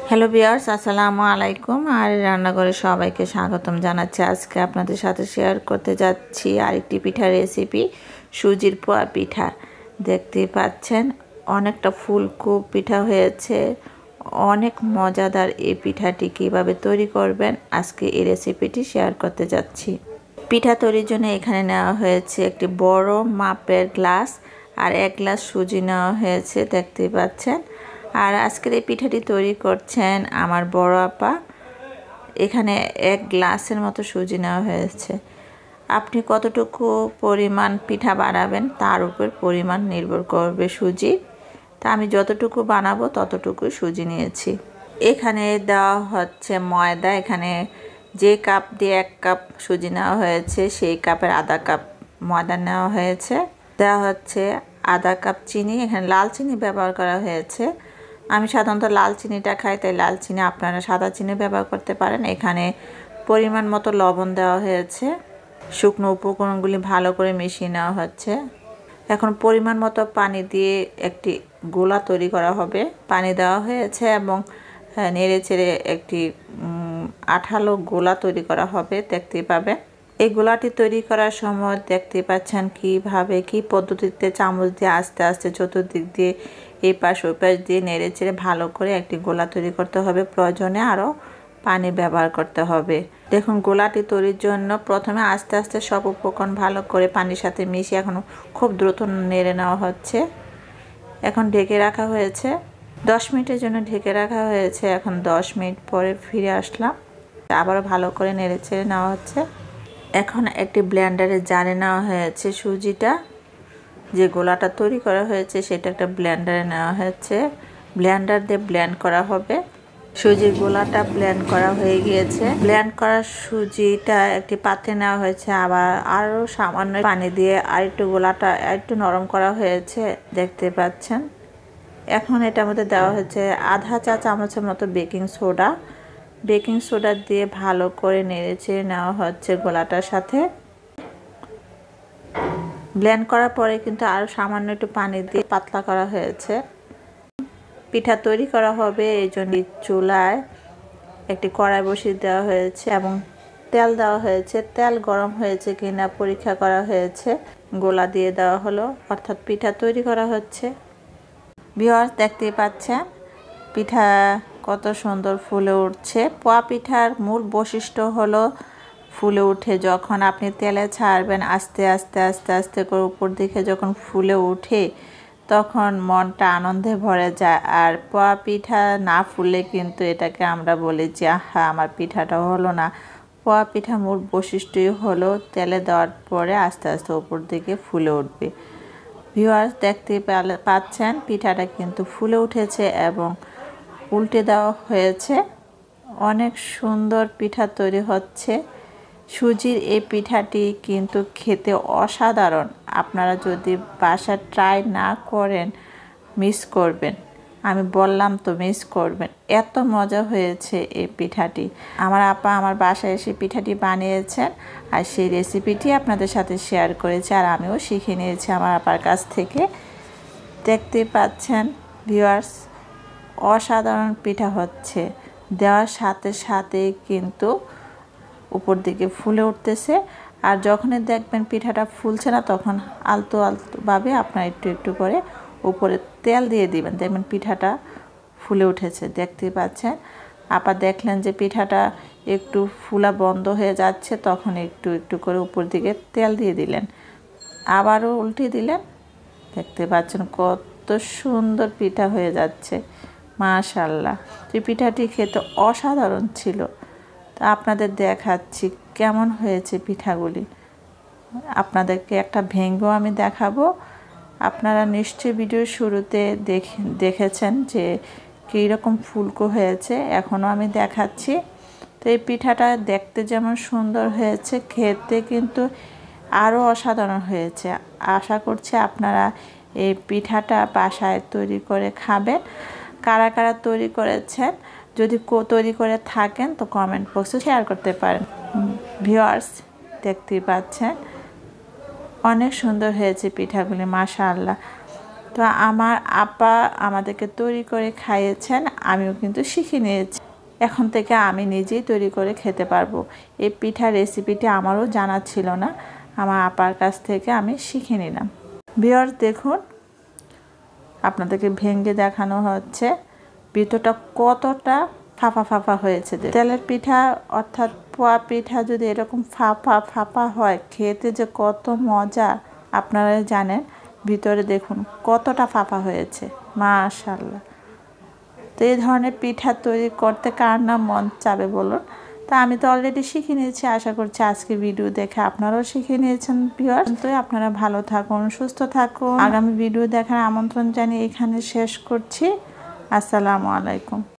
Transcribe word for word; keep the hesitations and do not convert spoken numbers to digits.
Hello viewers, আসসালামু আলাইকুম। আর রান্নাঘরে সবাইকে স্বাগতম জানাচ্ছি। আজকে আপনাদের সাথে শেয়ার করতে যাচ্ছি আরেকটি পিঠা রেসিপি, সুজির পোয়া পিঠা। দেখতেই পাচ্ছেন অনেকটা ফুলকো পিঠা হয়েছে। অনেক মজাদার এই পিঠাটি কীভাবে তৈরি করবেন আজকে এই রেসিপিটি শেয়ার করতে যাচ্ছি। পিঠা তৈরির জন্য এখানে নেওয়া হয়েছে একটি বড় মাপের গ্লাস আর এক গ্লাস সুজি নেওয়া হয়েছে, দেখতেই পাচ্ছেন। আর আজকের এই পিঠাটি তৈরি করছেন আমার বড় আপা। এখানে এক গ্লাসের মতো সুজি নেওয়া হয়েছে। আপনি কতটুকু পরিমাণ পিঠা বানাবেন তার উপর পরিমাণ নির্ভর করবে সুজি। তা আমি যতটুকু বানাবো ততটুকু সুজি নিয়েছি। এখানে দেওয়া হচ্ছে ময়দা। এখানে যে কাপ দিয়ে এক কাপ সুজি নেওয়া হয়েছে সেই কাপের আধা কাপ ময়দা নেওয়া হয়েছে। দেওয়া হচ্ছে আধা কাপ চিনি। এখানে লাল চিনি ব্যবহার করা হয়েছে। আমি সাধারণত লাল চিনিটা খাই, তাই লাল চিনি, আপনারা সাদা চিনি ব্যবহার করতে পারেন। এখানে পরিমাণ মতো লবণ দেওয়া হয়েছে। শুকনো উপকরণগুলি ভালো করে মিশিয়ে নেওয়া হচ্ছে। এখন পরিমাণ মতো পানি দিয়ে একটি গোলা তৈরি করা হবে। পানি দেওয়া হয়েছে এবং নেড়ে চেড়ে একটি আঠালো গোলা তৈরি করা হবে, দেখতে পাবেন। এই গোলাটি তৈরি করার সময় দেখতে পাচ্ছেন কিভাবে কি পদ্ধতিতে চামচ দিয়ে আস্তে আস্তে চতুর্দিক দিয়ে এই পাশ ওই পাশ দিয়ে নেড়ে চেড়ে ভালো করে একটি গোলা তৈরি করতে হবে। প্রয়োজনে আরও পানি ব্যবহার করতে হবে। দেখুন, গোলাটি তৈরির জন্য প্রথমে আস্তে আস্তে সব উপকরণ ভালো করে পানির সাথে মিশিয়ে এখন খুব দ্রুত নেড়ে নেওয়া হচ্ছে। এখন ঢেকে রাখা হয়েছে, দশ মিনিটের জন্য ঢেকে রাখা হয়েছে। এখন দশ মিনিট পরে ফিরে আসলাম, আবারও ভালো করে নেড়ে চেড়ে নেওয়া হচ্ছে। এখন একটি ব্লেন্ডারে জারে নেওয়া হয়েছে সুজিটা। যে গোলাটা তৈরি করা হয়েছে সেটা একটা ব্লেন্ডারে নেওয়া হয়েছে। ব্লেন্ডার দিয়ে ব্লেন্ড করা হবে। সুজির গোলাটা ব্লেন্ড করা হয়ে গিয়েছে। ব্লেন্ড করা সুজিটা একটি পাত্রে নেওয়া হয়েছে। আবার আরও সামান্য পানি দিয়ে আরেকটু গোলাটা আরেকটু নরম করা হয়েছে, দেখতে পাচ্ছেন। এখন এটার মধ্যে দেওয়া হয়েছে আধা চা চামচের মতো বেকিং সোডা। বেকিং সোডা দিয়ে ভালো করে নেড়ে চেড়ে নেওয়া হচ্ছে গোলাটার সাথে। ব্লেন্ড করার পরে কিন্তু আরও সামান্য একটু পানি দিয়ে পাতলা করা হয়েছে। পিঠা তৈরি করা হবে এই জন্য চুলায় একটি কড়াই বসিয়ে দেওয়া হয়েছে এবং তেল দেওয়া হয়েছে। তেল গরম হয়েছে কিনা পরীক্ষা করা হয়েছে। গোলা দিয়ে দেওয়া হলো, অর্থাৎ পিঠা তৈরি করা হচ্ছে। ভিউয়ার্স, দেখতেই পাচ্ছেন পিঠা কত সুন্দর ফুলে উঠছে। পোয়া পিঠার মূল বৈশিষ্ট্য হলো ফুলে উঠে যখন আপনি তেলে ছাড়বেন, আস্তে আস্তে আস্তে আস্তে করে উপর দিকে যখন ফুলে উঠে তখন মনটা আনন্দে ভরে যায়। আর পোয়া পিঠা না ফুলে কিন্তু এটাকে আমরা বলি যে আহা, আমার পিঠাটা হলো না। পোয়া পিঠা মূল বৈশিষ্ট্যই হলো তেলে দেওয়ার পরে আস্তে আস্তে উপর দিকে ফুলে উঠবে। ভিউয়ার্স, দেখতে পাচ্ছেন পিঠাটা কিন্তু ফুলে উঠেছে এবং উল্টে দেওয়া হয়েছে। অনেক সুন্দর পিঠা তৈরি হচ্ছে। সুজির এই পিঠাটি কিন্তু খেতে অসাধারণ। আপনারা যদি বাসা ট্রাই না করেন মিস করবেন। আমি বললাম তো, মিস করবেন। এত মজা হয়েছে এই পিঠাটি। আমার আপা আমার বাসায় এসে পিঠাটি বানিয়েছেন আর সেই রেসিপিটি আপনাদের সাথে শেয়ার করেছে আর আমিও শিখে নিয়েছি আমার আপার কাছ থেকে। দেখতে পাচ্ছেন ভিউয়ার্স, অসাধারণ পিঠা হচ্ছে। দেওয়ার সাথে সাথে কিন্তু উপর দিকে ফুলে উঠতেছে। আর যখনই দেখবেন পিঠাটা ফুলছে না তখন আলতো আলতোভাবে আপনার একটু একটু করে উপরে তেল দিয়ে দিবেন, দেখবেন পিঠাটা ফুলে উঠেছে। দেখতে পাচ্ছেন আপা দেখলেন যে পিঠাটা একটু ফুলা বন্ধ হয়ে যাচ্ছে, তখন একটু একটু করে উপর দিকে তেল দিয়ে দিলেন, আবারও উল্টে দিলেন। দেখতে পাচ্ছেন কত সুন্দর পিঠা হয়ে যাচ্ছে। মাশাআল্লাহ, এই পিঠাটি খেতে অসাধারণ ছিল। তা আপনাদের দেখাচ্ছি কেমন হয়েছে পিঠাগুলি। আপনাদেরকে একটা ভেঙেও আমি দেখাবো। আপনারা নিশ্চয়ই ভিডিওর শুরুতে দেখে দেখেছেন যে কীরকম ফুলকো হয়েছে, এখনও আমি দেখাচ্ছি। তো এই পিঠাটা দেখতে যেমন সুন্দর হয়েছে, খেতে কিন্তু আরও অসাধারণ হয়েছে। আশা করছি আপনারা এই পিঠাটা বাসায় তৈরি করে খাবেন। কারা কারা তৈরি করেছেন, যদি তৈরি করে থাকেন তো কমেন্ট বক্সে শেয়ার করতে পারেন। ভিউয়ার্স, দেখতেই পাচ্ছেন অনেক সুন্দর হয়েছে পিঠাগুলি, মাশাআল্লাহ। তো আমার আপা আমাদেরকে তৈরি করে খাইয়েছেন, আমিও কিন্তু শিখে নিয়েছি। এখন থেকে আমি নিজেই তৈরি করে খেতে পারবো। এই পিঠা রেসিপিটি আমারও জানা ছিল না, আমার আপার কাছ থেকে আমি শিখে নিলাম। ভিউয়ার্স দেখুন, আপনাদেরকে ভেঙে দেখানো হচ্ছে ভিতরটা কতটা ফাঁপা ফাঁপা হয়েছে। তেলের পিঠা অর্থাৎ পোয়া পিঠা যদি এরকম ফাঁপা ফাঁপা হয়, খেতে যে কত মজা আপনারা জানেন। ভিতরে দেখুন কতটা ফাঁপা হয়েছে, মাশাআল্লাহ। তো এই ধরনের পিঠা তৈরি করতে কার না মন চাবে বলুন। তা আমি তো অলরেডি শিখে নিয়েছি, আশা করছি আজকে ভিডিও দেখে আপনারাও শিখে নিয়েছেন। ভিউয়ার্স তো আপনারা ভালো থাকুন, সুস্থ থাকুন। আগামী ভিডিও দেখার আমন্ত্রণ জানিয়ে এখানে শেষ করছি। আসসালামু আলাইকুম।